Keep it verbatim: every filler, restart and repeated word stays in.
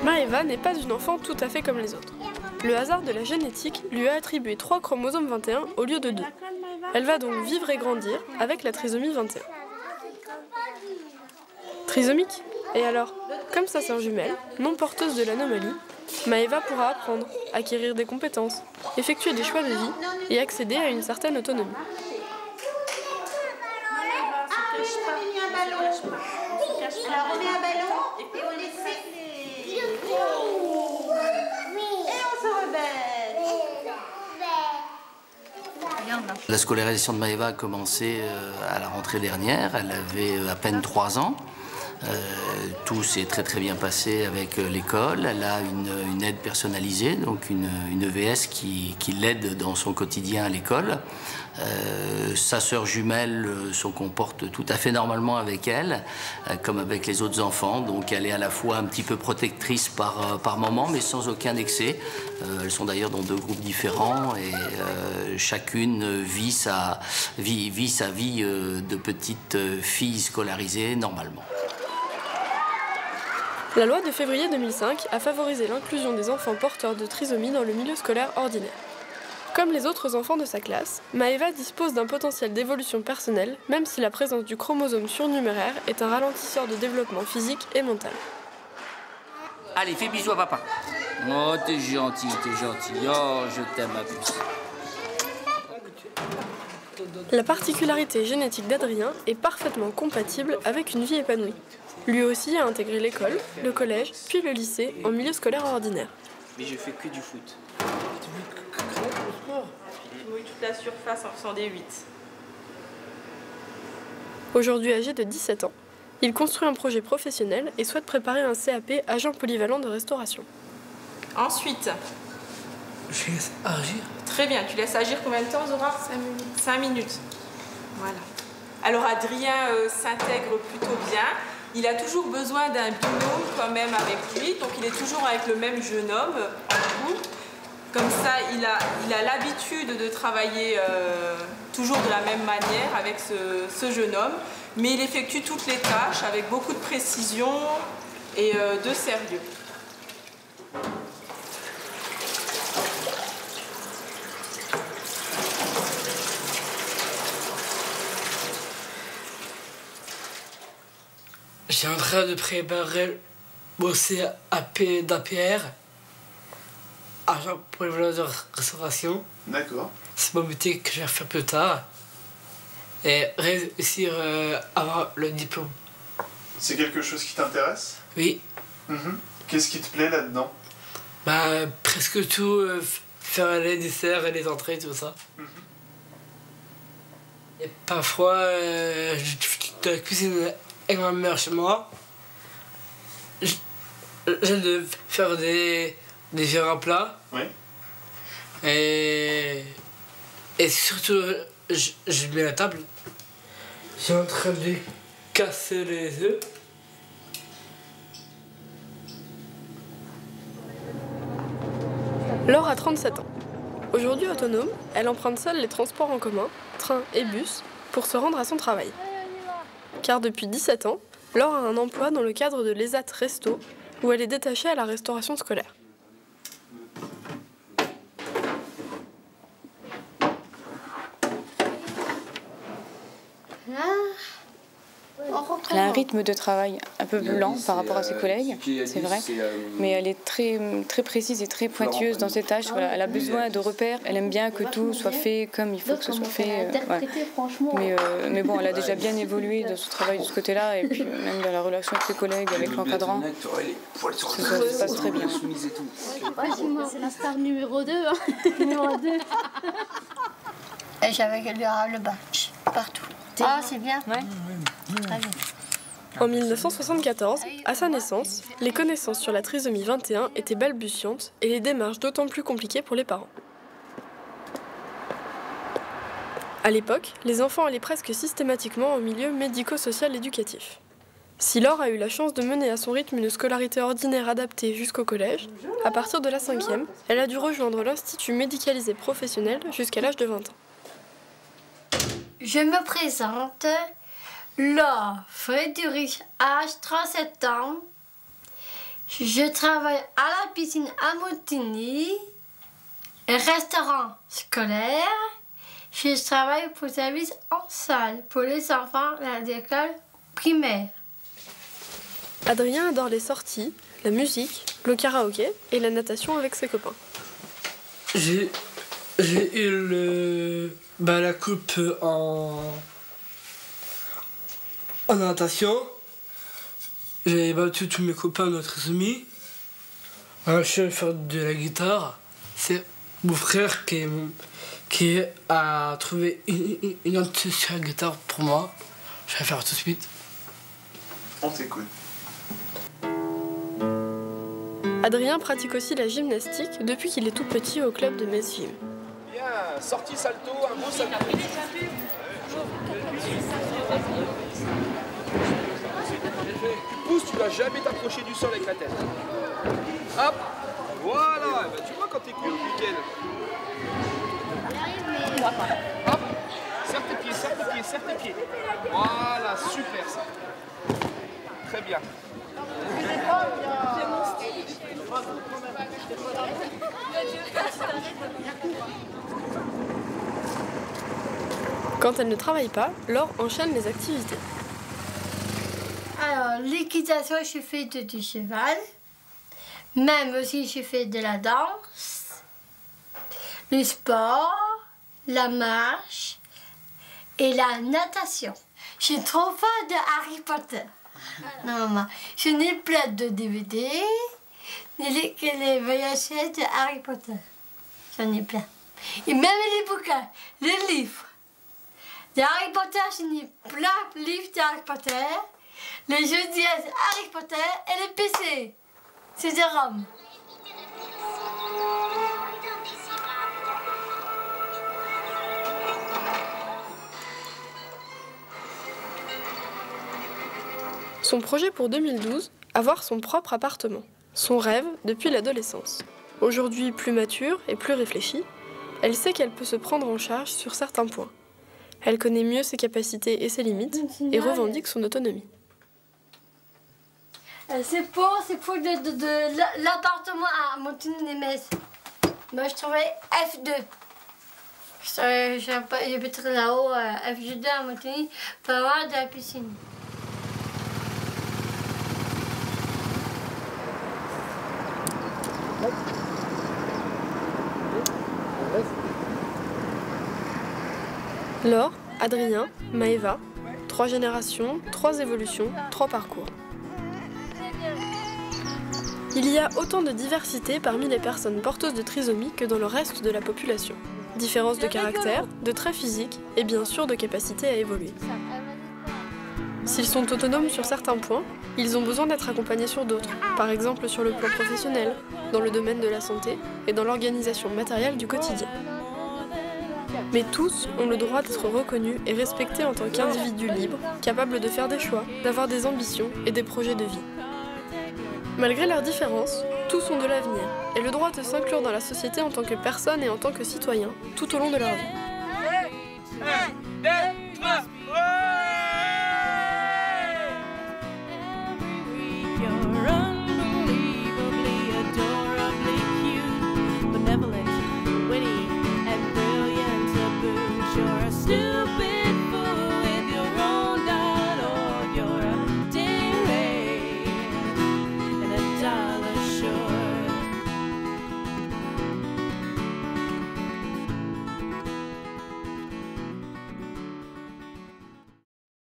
Maëva n'est pas une enfant tout à fait comme les autres. Le hasard de la génétique lui a attribué trois chromosomes vingt et un au lieu de deux. Elle va donc vivre et grandir avec la trisomie vingt et un. Trisomique? Et alors? Comme sa sœur jumelle, non porteuse de l'anomalie, Maëva pourra apprendre, acquérir des compétences, effectuer des choix de vie et accéder à une certaine autonomie. Alors on met un ballon et on essaie les... Et on se rebelle. La scolarisation de Maëva a commencé à la rentrée dernière, elle avait à peine trois ans. Euh, tout s'est très très bien passé avec l'école. Elle a une, une aide personnalisée, donc une, une E V S qui, qui l'aide dans son quotidien à l'école. Euh, sa sœur jumelle se comporte tout à fait normalement avec elle, euh, comme avec les autres enfants. Donc elle est à la fois un petit peu protectrice par, par moment, mais sans aucun excès. Euh, elles sont d'ailleurs dans deux groupes différents et euh, chacune vit sa, vit, vit sa vie euh, de petite fille scolarisée normalement. La loi de février deux mille cinq a favorisé l'inclusion des enfants porteurs de trisomie dans le milieu scolaire ordinaire. Comme les autres enfants de sa classe, Maëva dispose d'un potentiel d'évolution personnelle, même si la présence du chromosome surnuméraire est un ralentisseur de développement physique et mental. Allez, fais bisous à papa. Oh, t'es gentil, t'es gentil. Oh, je t'aime ma puce. La particularité génétique d'Adrien est parfaitement compatible avec une vie épanouie. Lui aussi a intégré l'école, le collège, puis le lycée en milieu scolaire ordinaire. Mais je fais que du foot. Oui, toute la surface en faisant des huit. Aujourd'hui âgé de dix-sept ans, il construit un projet professionnel et souhaite préparer un C A P agent polyvalent de restauration. Ensuite, je laisse agir. Très bien, tu laisses agir combien de temps, Zora? Cinq minutes. Cinq minutes. Voilà. Alors Adrien euh, s'intègre plutôt bien. Il a toujours besoin d'un binôme quand même avec lui, donc il est toujours avec le même jeune homme en couple. Comme ça, il a il a l'habitude de travailler euh, toujours de la même manière avec ce, ce jeune homme, mais il effectue toutes les tâches avec beaucoup de précision et euh, de sérieux. Je suis en train de préparer mon C A P d'A P R, agent polyvalent de restauration. D'accord. C'est mon métier que je vais faire plus tard. Et réussir euh, à avoir le diplôme. C'est quelque chose qui t'intéresse? Oui. Mmh. Qu'est-ce qui te plaît là-dedans? Bah, presque tout, euh, faire les desserts et les entrées, tout ça. Mmh. Et parfois, euh, je de cuisine avec ma mère chez moi. J'aime de faire des, des différents plats. Oui. Et, et surtout, je, je mets la table. Je suis en train de casser les œufs. Laure a trente-sept ans. Aujourd'hui autonome, elle emprunte seule les transports en commun, train et bus, pour se rendre à son travail. Car depuis dix-sept ans, Laure a un emploi dans le cadre de l'E S A T Resto, où elle est détachée à la restauration scolaire. Elle a un rythme de travail un peu plus lent par rapport à ses collègues, c'est vrai, mais elle est très, très précise et très pointilleuse dans ses tâches. Voilà, elle a besoin de repères, elle aime bien que tout soit fait comme il faut que ce soit fait. Euh, ouais. mais, euh, mais bon, elle a déjà bien évolué dans son travail de ce côté-là, et puis même dans la relation avec ses collègues, avec l'encadrant, ça se passe très bien. C'est la star numéro deux. Hein. numéro deux. Et j'avais le badge partout. Ah, c'est bien. Ouais. Très bien. En mille neuf cent soixante-quatorze, à sa naissance, les connaissances sur la trisomie vingt et un étaient balbutiantes et les démarches d'autant plus compliquées pour les parents. À l'époque, les enfants allaient presque systématiquement au milieu médico-social éducatif. Si Laure a eu la chance de mener à son rythme une scolarité ordinaire adaptée jusqu'au collège, à partir de la cinquième, elle a dû rejoindre l'Institut médicalisé professionnel jusqu'à l'âge de vingt ans. Je me présente, Laure Frédéric, âge trente-sept ans, Je travaille à la piscine à Montigny, un restaurant scolaire. Je travaille pour le service en salle pour les enfants de l'école primaire. Adrien adore les sorties, la musique, le karaoké et la natation avec ses copains. J'ai eu le, bah, la coupe en, en natation. J'ai battu tous mes copains, notre amis. Je suis faire de la guitare. C'est mon frère qui, qui a trouvé une, une, une note sur la guitare pour moi. Je vais faire tout de suite. On t'écoute. Adrien pratique aussi la gymnastique depuis qu'il est tout petit au club de Metz Gym. Bien, sortie salto, un beau salto. Tu pousses, tu vas jamais t'approcher du sol avec la tête. Hop, voilà, ben, tu vois quand t'es cool, nickel. Hop, serre tes pieds, serre tes pieds, serre tes pieds. Voilà, super ça. Très bien. Quand elle ne travaille pas, Laure enchaîne les activités. Alors, l'équitation, je fais de, du cheval. Même aussi, je fais de la danse, le sport, la marche et la natation. Je suis trop fan de Harry Potter. Non, maman, je n'ai plein de D V D, les, que les V H S de Harry Potter. J'en ai plein. Et même les bouquins, les livres. De Harry Potter, j'en ai plein de livres de Harry Potter. Les jeux d'I S Harry Potter et les P C. C'est des ROM. Son projet pour deux mille douze, avoir son propre appartement. Son rêve depuis l'adolescence. Aujourd'hui plus mature et plus réfléchie, elle sait qu'elle peut se prendre en charge sur certains points. Elle connaît mieux ses capacités et ses limites et revendique son autonomie. C'est pour, c'est pour de, de, de l'appartement à Montigny-les-Metz. Moi, je travaille F deux. J'habite là-haut, F deux à Montigny, pour avoir de la piscine. Laure, Adrien, Maëva, trois générations, trois évolutions, trois parcours. Il y a autant de diversité parmi les personnes porteuses de trisomie que dans le reste de la population. Différences de caractère, de traits physiques et bien sûr de capacité à évoluer. S'ils sont autonomes sur certains points, ils ont besoin d'être accompagnés sur d'autres, par exemple sur le plan professionnel, dans le domaine de la santé et dans l'organisation matérielle du quotidien. Mais tous ont le droit d'être reconnus et respectés en tant qu'individus libres, capables de faire des choix, d'avoir des ambitions et des projets de vie. Malgré leurs différences, tous ont de l'avenir et le droit de s'inclure dans la société en tant que personne et en tant que citoyen, tout au long de leur vie. un, deux, trois